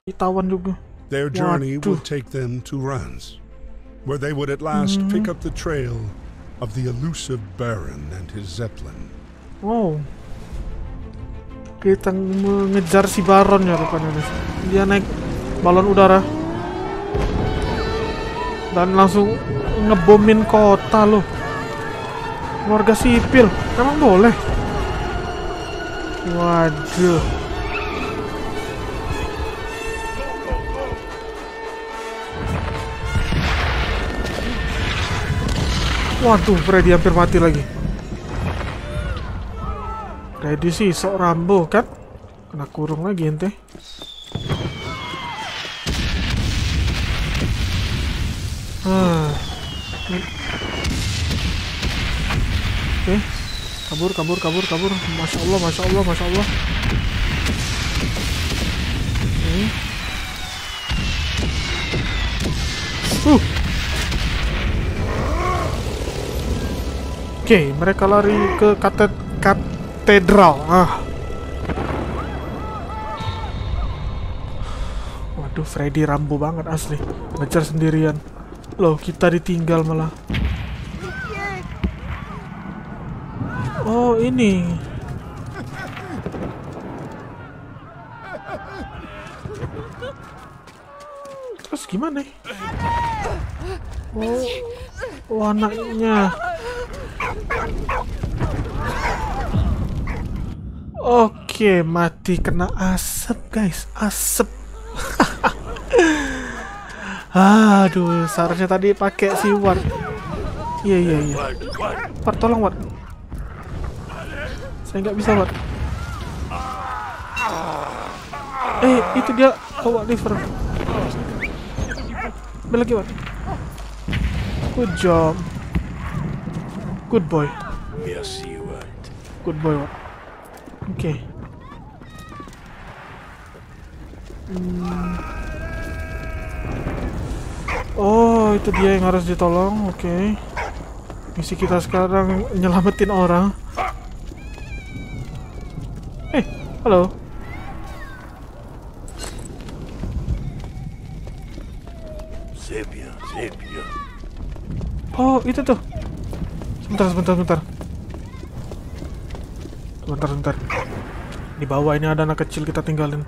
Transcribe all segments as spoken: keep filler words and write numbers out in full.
Ditawan juga. Their journey Waduh. would take them to Rans, where they would at last Hmm. pick up the trail of the elusive Baron and his Zeppelin. Wow. Kita mengejar si Baron ya rupanya nih. Dia naik balon udara dan langsung ngebomin kota loh. Warga sipil, emang boleh? Waduh. Waduh, Freddy hampir mati lagi. Freddy sih sok Rambo kan? Kena kurung lagi ente. Ah. Oke, kabur, kabur, kabur, kabur. Masya Allah, masya Allah, masya Allah. Oke. Uh. Oke, mereka lari ke katet katedral. Ah. Waduh, Freddy Rambo banget asli. Ngejar sendirian. Loh, kita ditinggal malah. Oh, ini. Terus gimana? Oh, oh anaknya. Oke, mati kena asap, guys. Asap. Aduh, seharusnya tadi pakai si Ward. Iya, iya, iya. Ward, tolong, Ward. Saya nggak bisa, Ward. Eh, itu dia bawa liver. Ambil lagi, Ward. Good job. Good boy. Merci, Ward. Good boy, Ward. Oke. Okay. Hmm. Oh, itu dia yang harus ditolong. Oke. Okay. Misi kita sekarang nyelamatin orang. Eh, halo. C'est bien, c'est bien. Oh, itu tuh. Sebentar, sebentar, sebentar. Sebentar, sebentar. Di bawah ini ada anak kecil, kita tinggalin.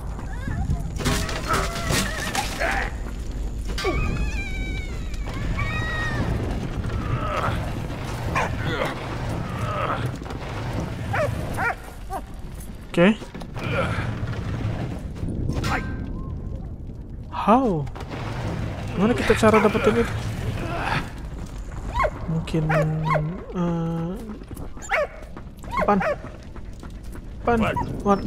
Oke. Okay. How? Gimana kita cara dapetin itu? Mungkin uh, apaan? Apaan? What?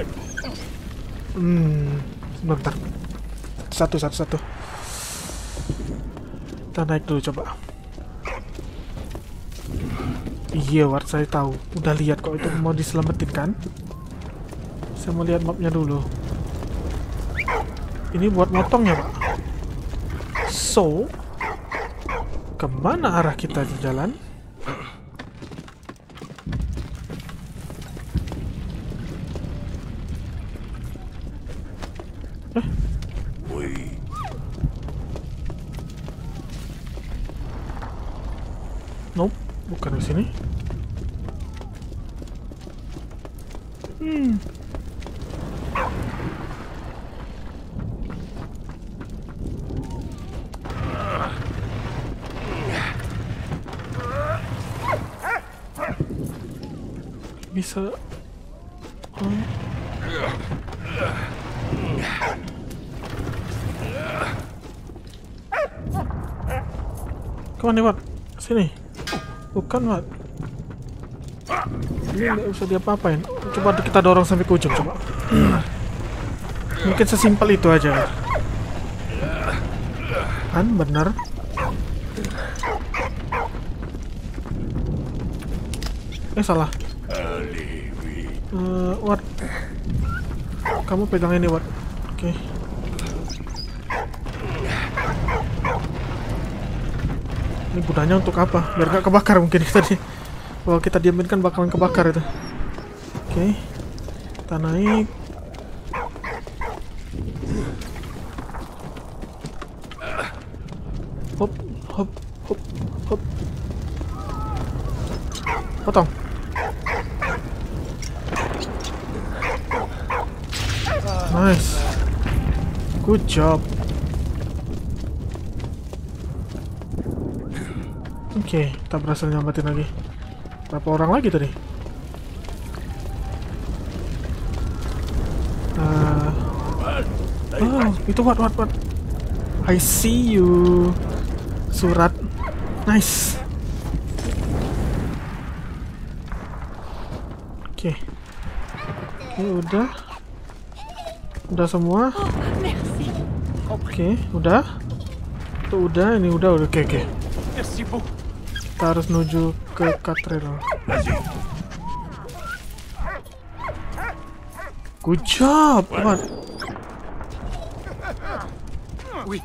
Hmm, sebentar. Satu, satu, satu. Kita naik dulu coba. Iya, Ward, saya tahu. Udah lihat kok itu mau diselamatin kan? Saya mau lihat mapnya dulu. Ini buat motongnya, Pak. So, kemana arah kita jalan? Eh? Oui. Nope, bukan di sini. Hmm. Bisa. Oh. Kemana, Wat? Sini. Bukan, Wat. Ini nggak usah diapa-apain. Coba kita dorong sampai ke ujung, coba. Mungkin sesimpel itu aja. Kan, bener. Eh, salah. Uh, Wat, kamu pegang ini, Wat. Oke. Okay. Ini gunanya untuk apa? Biar gak kebakar mungkin tadi. Kalau kita diamin kan bakalan kebakar itu. Oke. Okay. Kita naik. hop, hop, hop. Potong. Nice. Good job. Oke, okay, kita berhasil nyambatin lagi. Berapa orang lagi tadi? Uh, oh, itu what, what, what? I see you. Surat. Nice. Oke. Okay. Oke, okay, udah. Udah semua. Oke, okay, udah. Itu udah, ini udah, udah. Oke, okay, oke. Okay. Kita harus menuju ke katedral. Good job, what? Oui.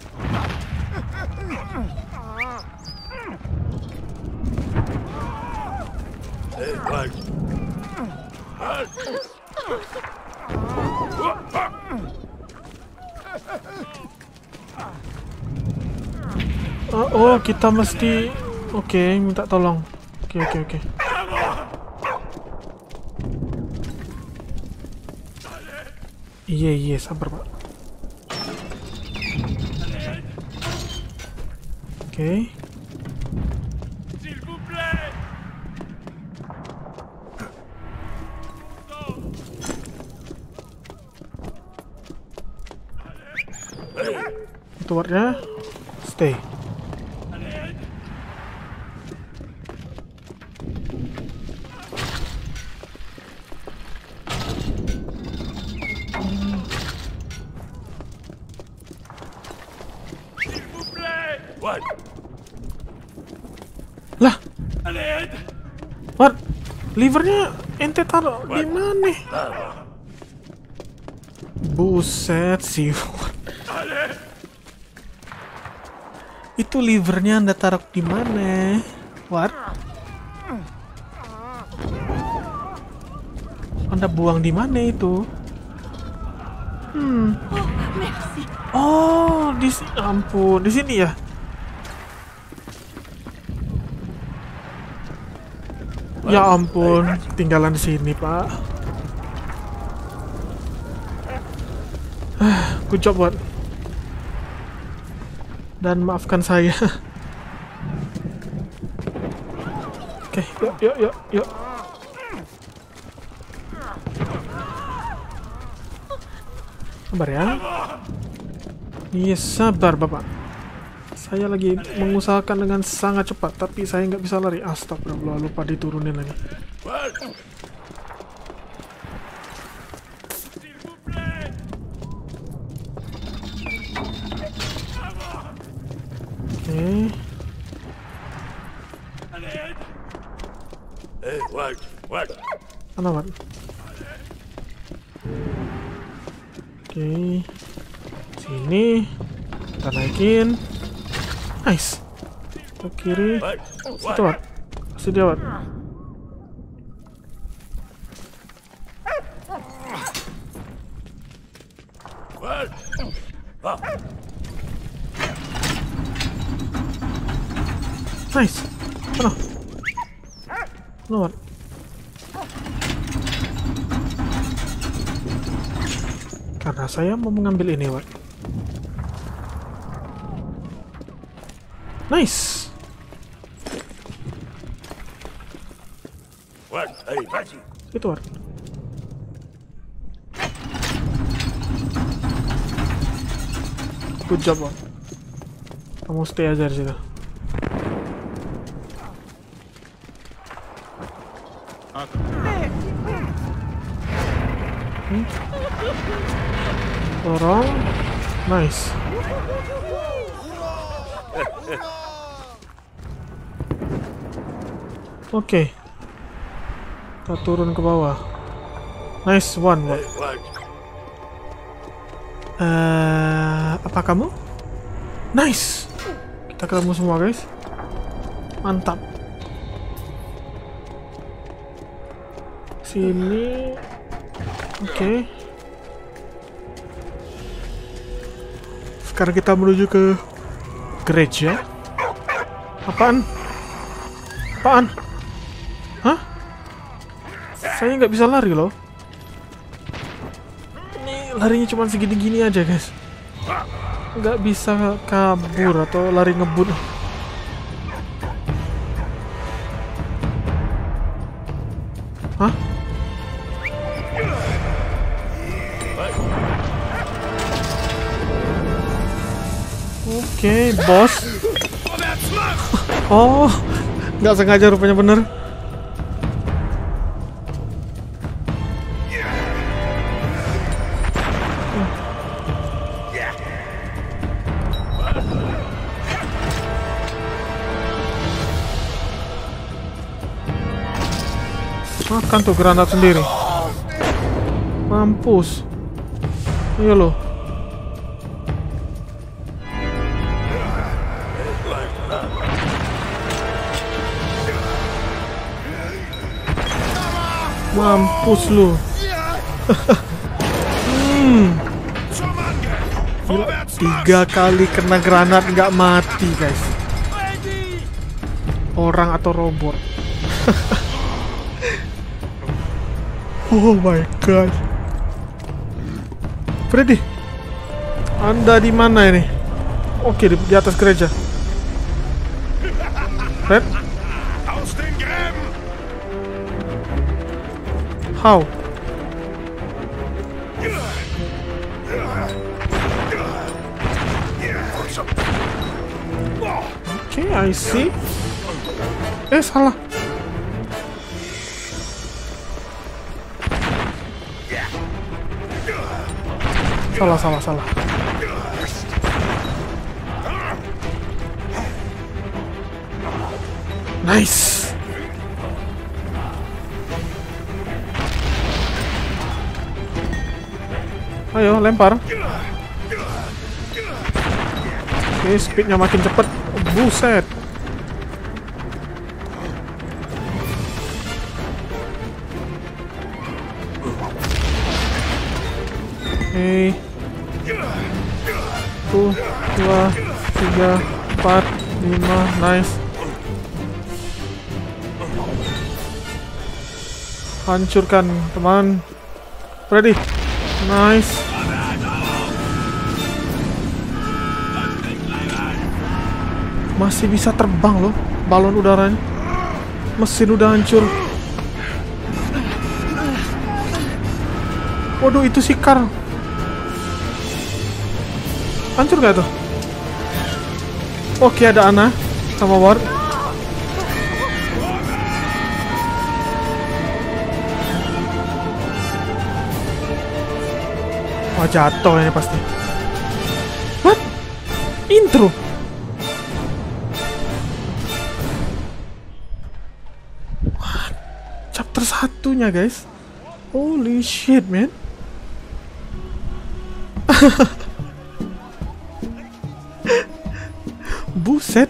Oh, oh, kita mesti oke, okay, minta tolong. Oke, okay, oke, okay, oke. Okay. Iya, iya, sabar, Pak. Oke. Okay. Itu wordnya stay. What? Lah. What? Livernya ente taruh di mana? Buset sih. Itu livernya Anda taruh di mana? What? Anda buang di mana itu? Hmm. Oh, di sini. Ampun, di sini ya. Ya ampun, tinggalan di sini, Pak. Good job, buat. Dan maafkan saya. Oke, yuk, yuk, yuk, yuk. Sabar ya. Iya, sabar, Bapak. Saya lagi mengusahakan dengan sangat cepat, tapi saya nggak bisa lari. Astagfirullah, lupa diturunin lagi. Oke. Eh, what? What? Mana, Wat? Oke. Sini. Kita naikin. Nice. Ke kiri. Situ, Wat. Kasih dia, Wat. Nice. Mana? Mana, Wat? Karena saya mau mengambil ini, Wat. Nice. What? Hey, Patsy. Itu, Wat. Good job, Wat. Kamu stay aja di situ. Hmm. Dorong. Nice. Oke. Okay. Kita turun ke bawah. Nice one, Wat. Uh, apa kamu? Nice. Kita ketemu semua, guys. Mantap. Sini. Oke. Okay. Sekarang kita menuju ke gereja. Apaan? Apaan? Hah? Saya nggak bisa lari loh. Ini larinya cuma segini-gini aja guys. Nggak bisa kabur atau lari ngebut. Hah? Oke, okay, bos. Oh, nggak sengaja rupanya bener. Makan tuh granat sendiri. Mampus. Iya loh. Mampus lu. hmm. Gila, tiga kali kena granat nggak mati guys. Orang atau robot. Oh my god. Freddy, Anda di mana ini? Oke, di, di atas gereja. Fred? How? Oke, okay, I see. Eh, salah. Salah, salah, salah. Nice. Ayo, lempar. Oke, speednya makin cepet. Buset. Oke. Satu, dua, tiga, empat, lima, nice. Hancurkan, teman. Ready? Nice. Masih bisa terbang loh balon udaranya. Mesin udah hancur. Waduh, itu si Carl. Hancur gak tuh? Oke, ada Anna sama Ward. Oh, jatuh ini pasti. What? Intro. What? Chapter satunya guys. Holy shit, man. Buset.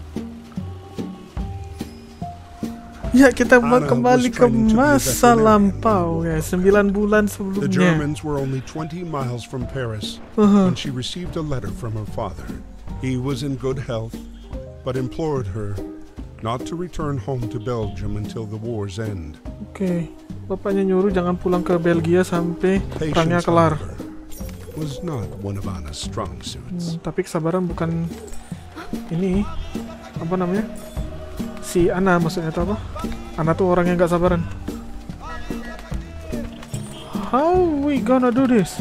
Ya, kita mau kembali ke masa lampau ya, sembilan bulan sebelumnya. The Germans were only twenty miles from Paris uh-huh. when she received a letter from her father. He was in good health, but implored her not to return home to Belgium until the war's end. Oke, okay. Bapaknya nyuruh jangan pulang ke Belgia sampai perangnya kelar. Was not one of Anna's strong suits. Hmm, tapi kesabaran bukan ini, apa namanya? Si Anna maksudnya itu apa? Anna tuh orang yang gak sabaran. How we gonna do this?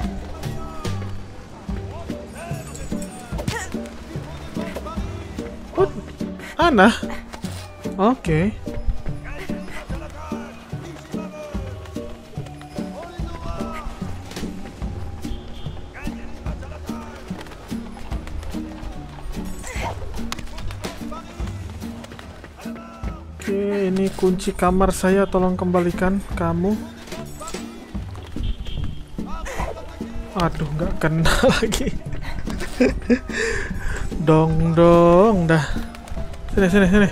What? Anna? Oke. Okay. Oke, ini kunci kamar saya, tolong kembalikan kamu. Aduh, nggak kena lagi. Dong dong, dah. Sini sini sini.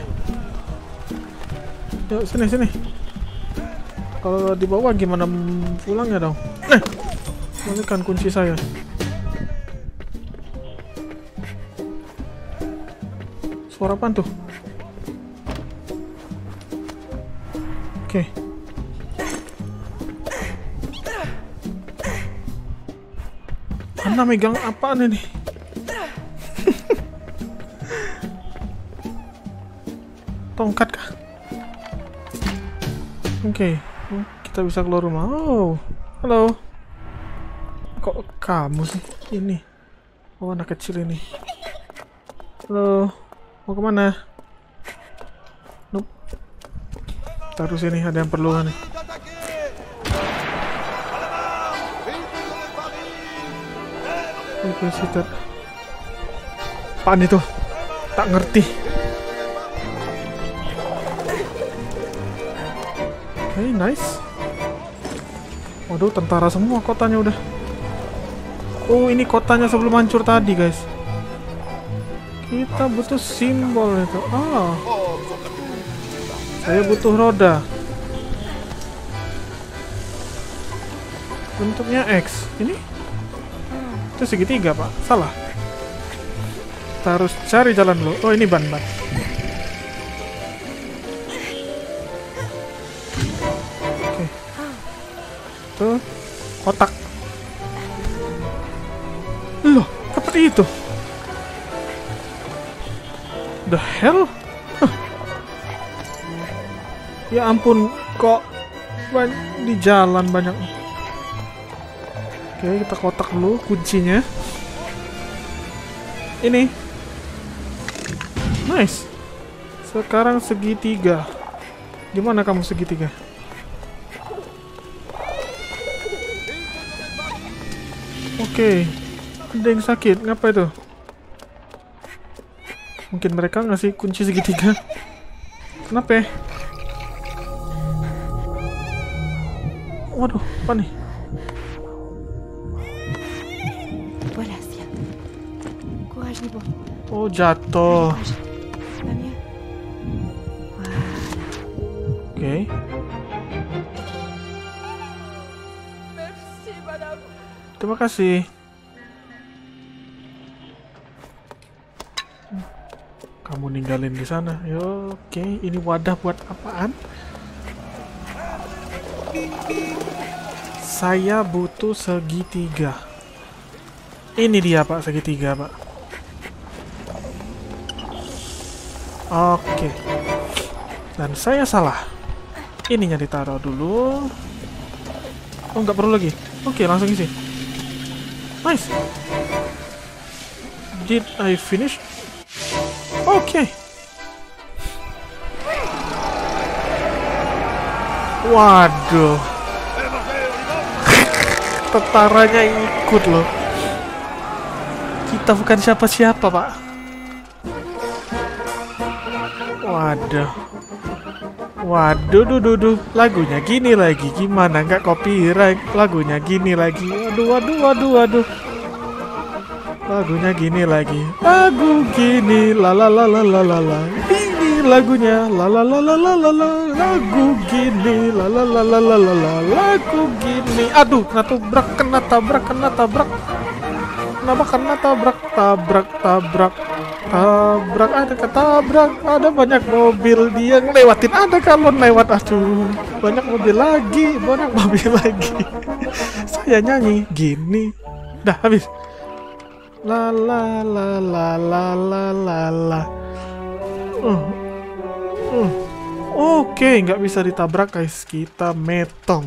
Yuk sini sini. Kalau di bawah gimana pulangnya dong? Eh, kembalikan kunci saya. Suara apaan tuh? Oke. Ana megang apaan ini? Tongkat kah? Oke, kita bisa keluar rumah. Oh, halo. Kok kamu sih? Ini. Oh, anak kecil ini. Halo, mau kemana? Nope. Taruh sini, ada yang perlu nih. Visitor. Apaan itu? Tak ngerti. Oke, okay, nice. Waduh, tentara semua kotanya udah. Oh, ini kotanya sebelum hancur tadi, guys. Kita butuh simbol itu. Ah, saya butuh roda. Bentuknya X. Ini? Itu segitiga, Pak. Salah. Kita harus cari jalan dulu. Oh, ini ban-ban. Oke. Tuh, kotak. Loh, dapat itu. The hell? Huh. Ya ampun, kok di jalan banyak. Oke, kita kotak dulu kuncinya. Ini. Nice. Sekarang segitiga. Gimana kamu segitiga? Oke. Ada yang sakit. Ngapa itu? Mungkin mereka ngasih kunci segitiga. Kenapa ya? Waduh, apa nih? Oh, jatuh. Oke. Okay. Terima kasih. Kamu ninggalin di sana. Yo, oke. Okay. Ini wadah buat apaan? Saya butuh segitiga. Ini dia, Pak, segitiga, Pak. Oke. Dan saya salah. Ininya ditaruh dulu. Oh, nggak perlu lagi. Oke, langsung isi. Nice. Did I finish? Oke. Waduh. Tentaranya ikut loh. Kita bukan siapa-siapa, Pak. Waduh. Waduh, duh, duh, duh. Lagunya gini lagi. Gimana nggak copyright? Lagunya gini lagi. Waduh, waduh, waduh, waduh. Lagunya gini lagi. Lagu gini, la la la la la la la. Ini lagunya, la la la la la la la. Lagu gini, la la la la la la la. Lagu gini. Aduh, kena tabrak, kena tabrak, kena tabrak. Kenapa kena tabrak, tabrak, tabrak. Tabrak, ada ketabrak, ada banyak mobil dia ngelewatin, ada galon lewat, aduh, banyak mobil lagi, banyak mobil lagi. Saya nyanyi gini, dah habis. La la la la la la la la. Uh, uh. Oke, okay, nggak bisa ditabrak guys, kita metong.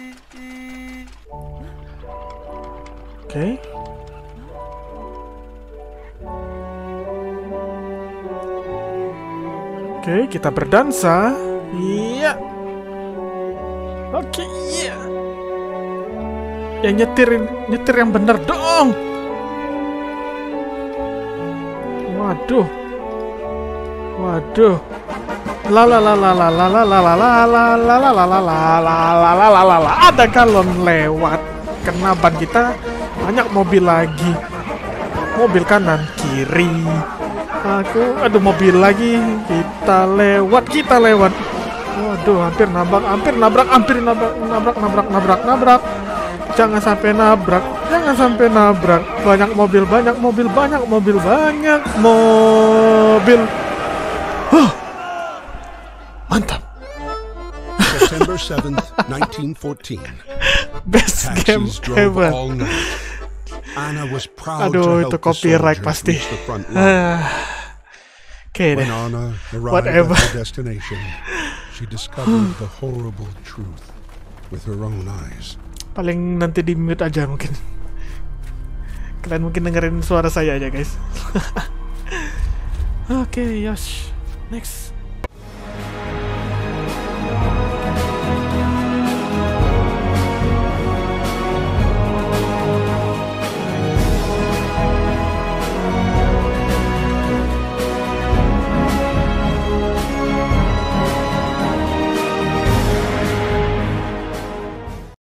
Oke. Okay. Oke, kita berdansa. Iya. Oke, iya. Yang nyetirin, nyetir yang bener dong. Waduh. Waduh. La la la la la la la la la la la la la la la la la la la. Ada galon lewat. Kena ban kita. Banyak mobil lagi. Mobil kanan, kiri. Aku, aduh, mobil lagi. Kita lewat, kita lewat. Waduh, hampir nabrak, hampir nabrak, hampir nabrak, nabrak, nabrak, nabrak, nabrak. Jangan sampai nabrak, jangan sampai nabrak. Banyak mobil, banyak mobil, banyak mobil, banyak mobil. September seventh, nineteen fourteen. Best game Taxis drove ever. all night. Anna was proud Aduh, to itu help the copyright soldiers pasti. reach the front line. Oke When deh. Anna arrived Whatever. at her destination, she discovered the horrible truth with her own eyes. Paling nanti di mute aja mungkin. Kalian mungkin dengerin suara saya aja guys. Oke, Yosh. Next.